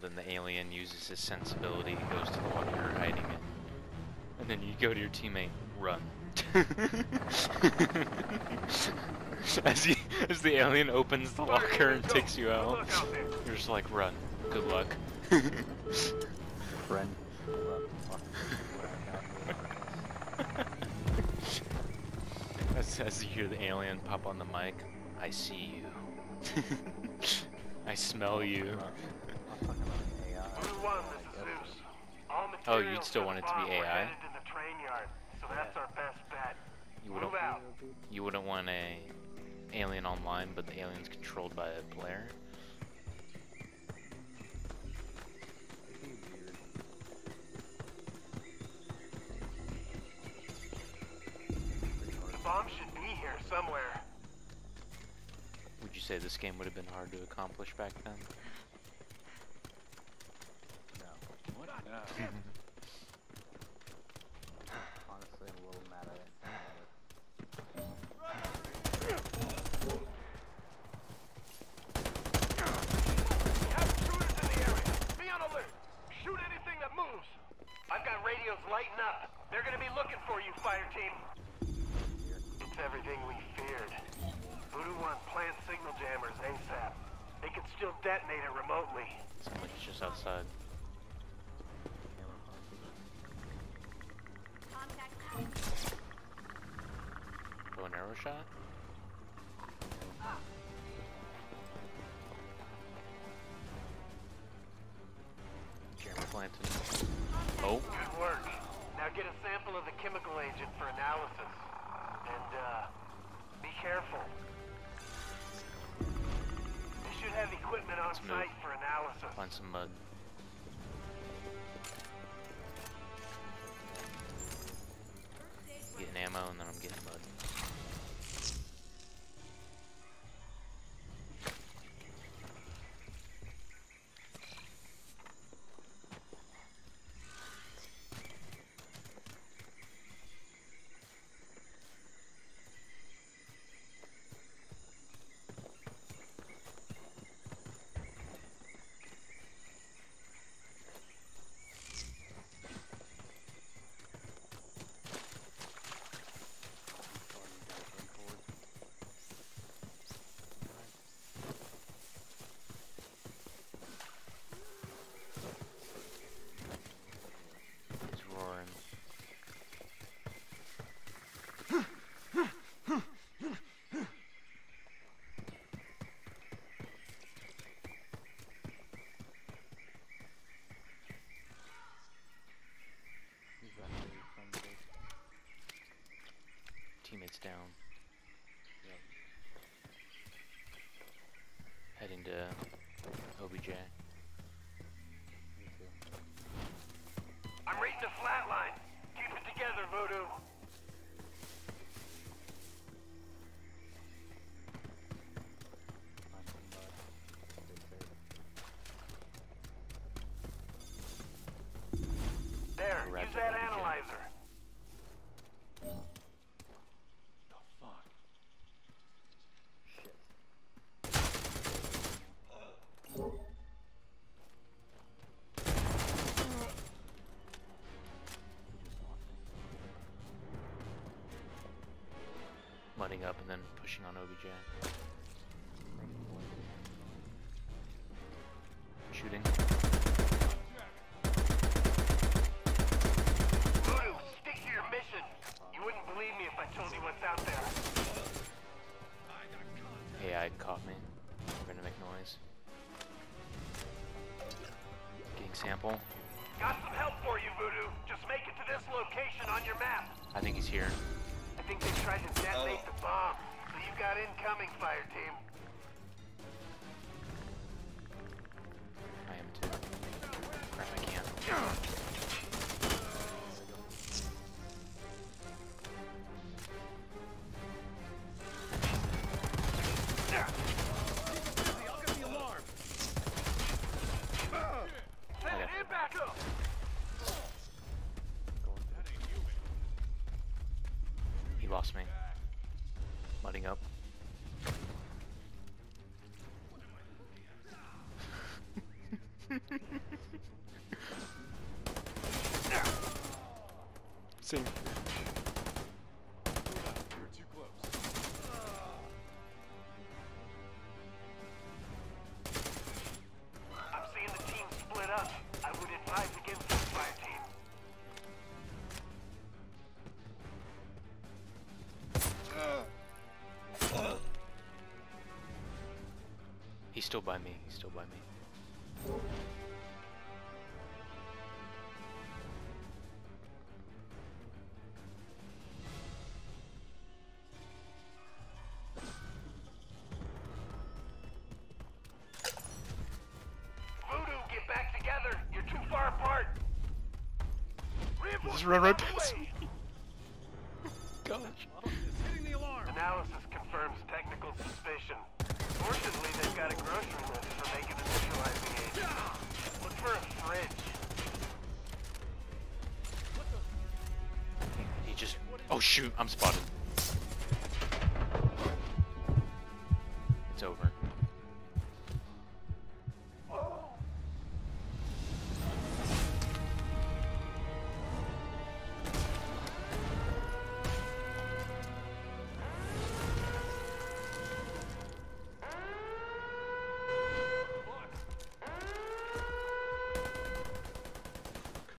Then the alien uses his sensibility, goes to the locker you're hiding in, and then you go to your teammate, run. as the alien opens the locker and takes you out, you're just like, run. Good luck. Friend. As you hear the alien pop on the mic, I see you. I smell you. Oh, you'd still want it to be AI? You wouldn't want a alien online, but the alien's controlled by a player? The bomb should be here somewhere. Would you say this game would have been hard to accomplish back then? No. What? No. Honestly, I'm a little mad at it. We have intruders in the area. Be on alert. Shoot anything that moves. I've got radios lighting up. They're gonna be looking for you, fire team. It's everything we feared. Voodoo wants plant signal jammers ASAP. They can still detonate it remotely. Someone's just outside. Bow and arrow shot? Jammer planted. Oh. Good work. Now get a sample of the chemical agent for analysis. And, be careful. They should have equipment on site for analysis. Find some mud. Getting ammo and then I'm getting mud. He's roaring. Teammates down. Yep. Heading to OBJ. Me too. I'm reading the flatline. Keep it together, Voodoo. Find some mud. Stay safe. There, Right use there, that OBJ. analyzer. The fuck? Shit. Mudding up and then pushing on OBJ. Shooting. Voodoo, stick to your mission. You wouldn't believe me if I told you what's out there. AI caught me. We're gonna make noise. Getting sample. Got some help for you, Voodoo. Just make it to this location on your map. I think he's here. I think they tried to detonate the bomb. So you got incoming, fire team. I am too. Crap, I can't. Send it in back up. He lost me. Mudding up. Same. You're too close. I'm seeing the team split up. I would advise against this fire team. He's still by me. He's still by me. Voodoo, get back together. You're too far apart. Just run right past me. Gosh. It's hitting the alarm. Analysis confirms technical suspicion. Fortunately, they've got a grocery list for making a neutralizing agent. Look for a fridge. He just. Oh shoot! I'm spotted.